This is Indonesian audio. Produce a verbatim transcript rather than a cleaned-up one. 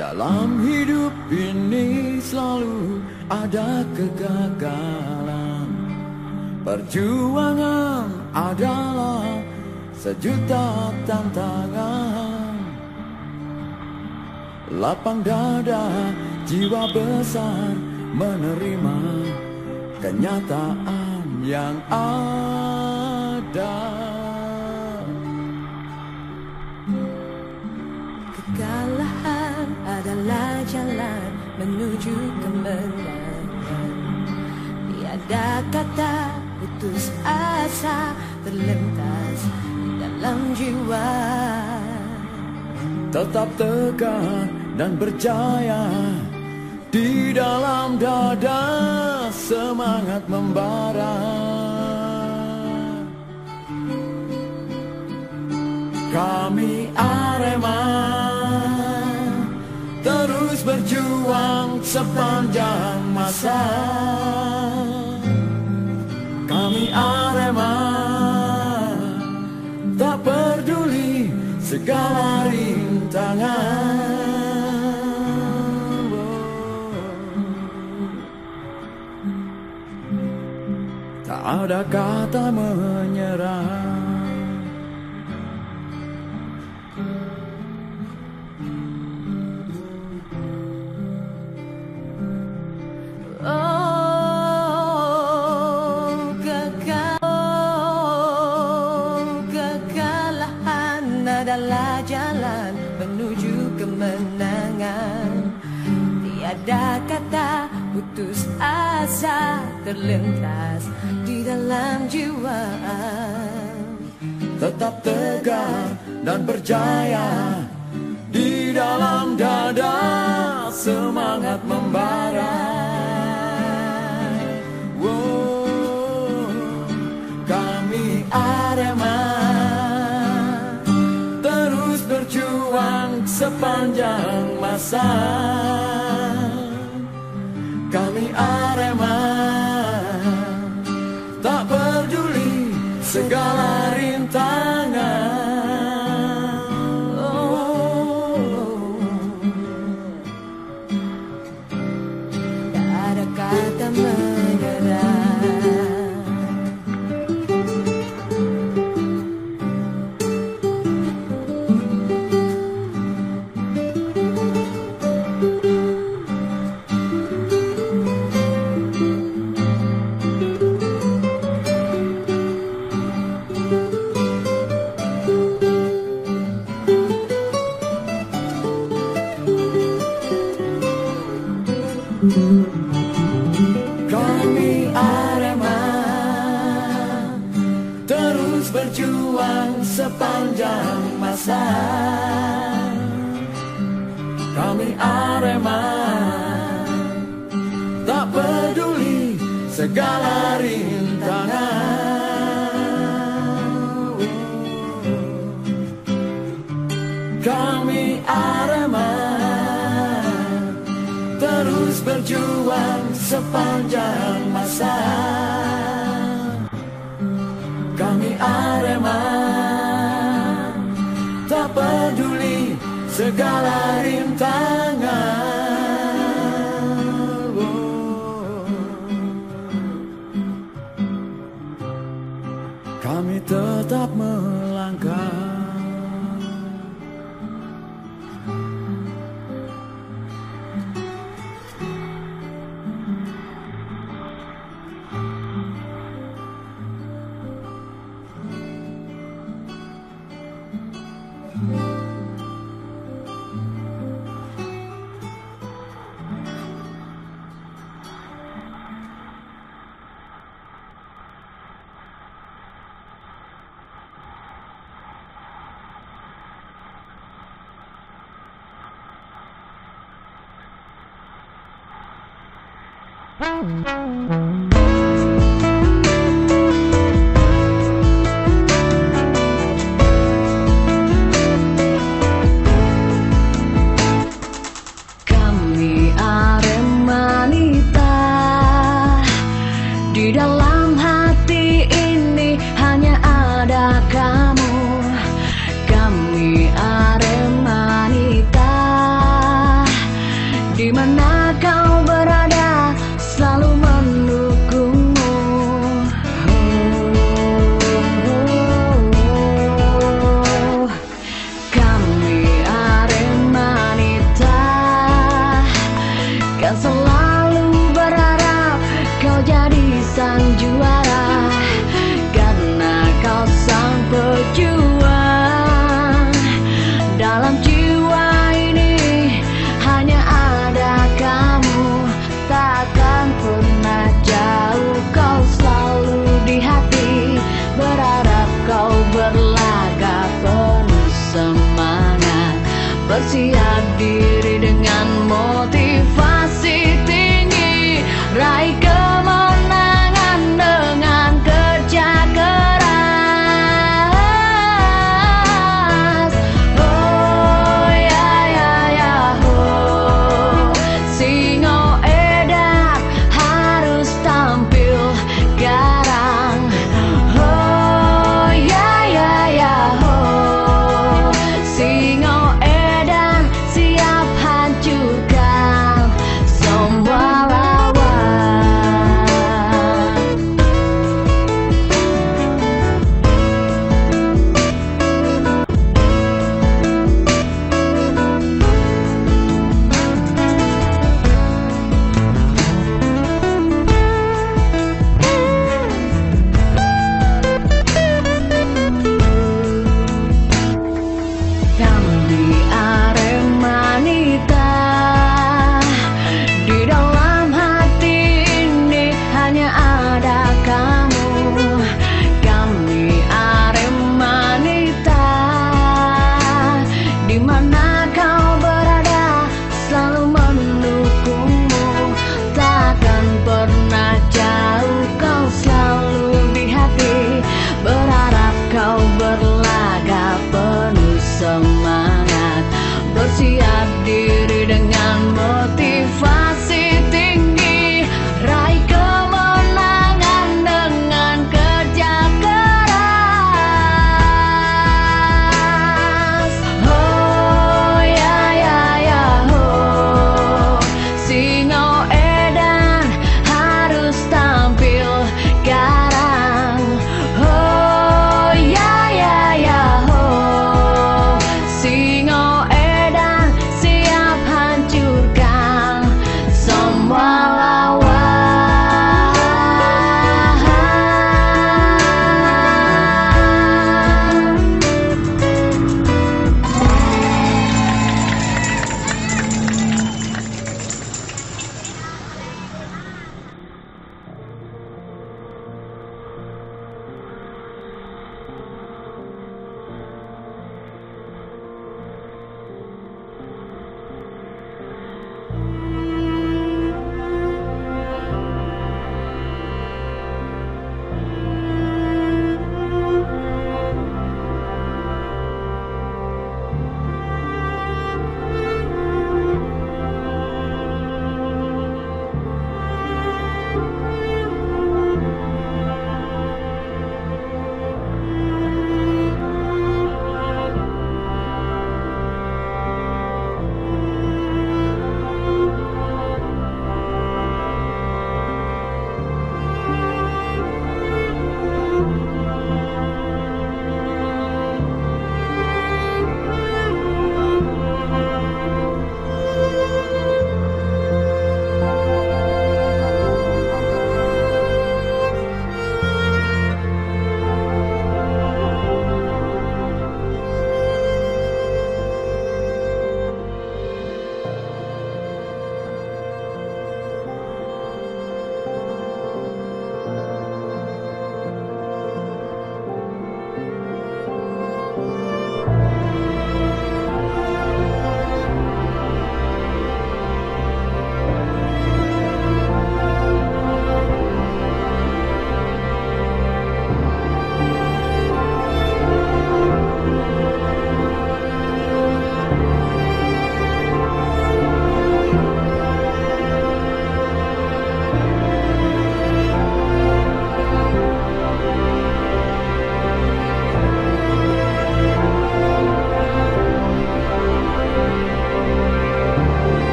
Dalam hidup ini selalu ada kegagalan. Perjuangan adalah sejuta tantangan. Lapang dada, jiwa besar menerima kenyataan yang ada. Kekalahan adalah jalan menuju kemenangan. Tiada kata putus asa terlintas di dalam jiwa. Tetap tegar dan berjaya, di dalam dada semangat membara. Kami Arema terus berjuang sepanjang masa. Kami Arema tak peduli segala rintangan. Tak ada kata menyerah. Oh, kekal oh, kekalahan adalah jalan menuju kemenangan. Tiada kata putus asa terlintas di dalam jiwa. Tetap tegar dan berjaya, di dalam dada semangat membara. Wow, kami Arema terus berjuang sepanjang masa. Kami Arema tak peduli segala rintangan. Kata menyerah. Kami Arema terus berjuang sepanjang masa. Kami Arema tak peduli segala rintangan. Kami Arema terus berjuang sepanjang masa. Kami Arema tak peduli segala rintangan. Oh. Kami tetap melangkah. Kami Aremanita, di dalam hati ini hanya ada kamu. Kami Aremanita sang juara.